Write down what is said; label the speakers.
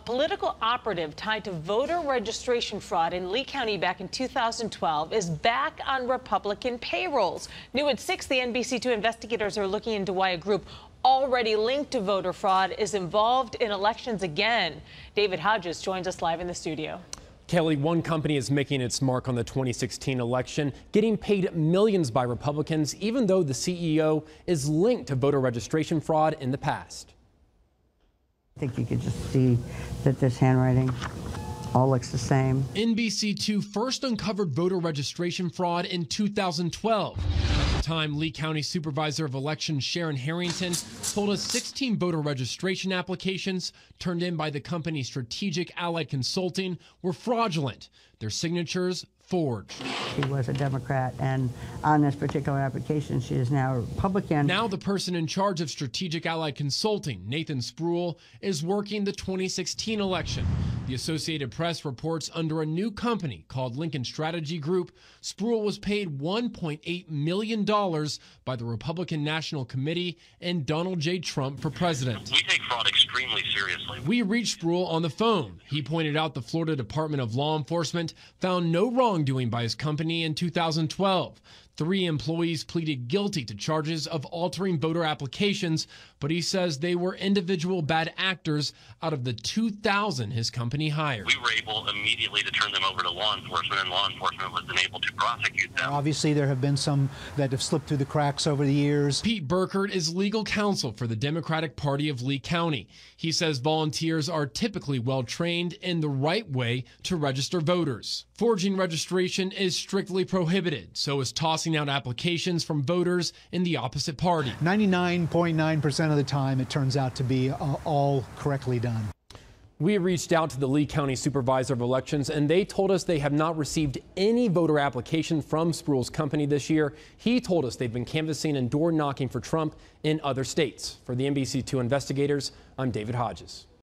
Speaker 1: political operative tied to voter registration fraud in Lee County back in 2012 is back on Republican payrolls. New at 6, the NBC2 investigators are looking into why a group already linked to voter fraud is involved in elections again. David Hodges joins us live in the studio.
Speaker 2: Kelly, one company is making its mark on the 2016 election, getting paid millions by Republicans, even though the CEO is linked to voter registration fraud in the past.
Speaker 3: I think you could just see that this handwriting all looks the same.
Speaker 2: NBC2 first uncovered voter registration fraud in 2012. At the time, Lee County Supervisor of Elections Sharon Harrington told us 16 voter registration applications turned in by the company Strategic Allied Consulting were fraudulent. Their signatures forged.
Speaker 3: She was a Democrat, and on this particular application, she is now a Republican.
Speaker 2: Now the person in charge of Strategic Allied Consulting, Nathan Spruill, is working the 2016 election. The Associated Press reports under a new company called Lincoln Strategy Group, Spruill was paid $1.8 million by the Republican National Committee and Donald J. Trump for president.
Speaker 4: We take fraud extremely seriously.
Speaker 2: We reached Spruill on the phone. He pointed out the Florida Department of Law Enforcement found no wrongdoing by his company in 2012. 3 employees pleaded guilty to charges of altering voter applications, but he says they were individual bad actors out of the 2,000 his company hired.
Speaker 4: We were able immediately to turn them over to law enforcement, and law enforcement was then able to prosecute them.
Speaker 5: Obviously, there have been some that have slipped through the cracks over the years.
Speaker 2: Pete Burkert is legal counsel for the Democratic Party of Lee County. He says volunteers are typically well trained in the right way to register voters. Forging registration is strictly prohibited, so is tossing out applications from voters in the opposite party.
Speaker 5: 99.9% of the time, it turns out to be all correctly done.
Speaker 2: We reached out to the Lee County Supervisor of Elections, and they told us they have not received any voter application from Spruill's company this year. He told us they've been canvassing and door knocking for Trump in other states. For the NBC2 investigators, I'm David Hodges.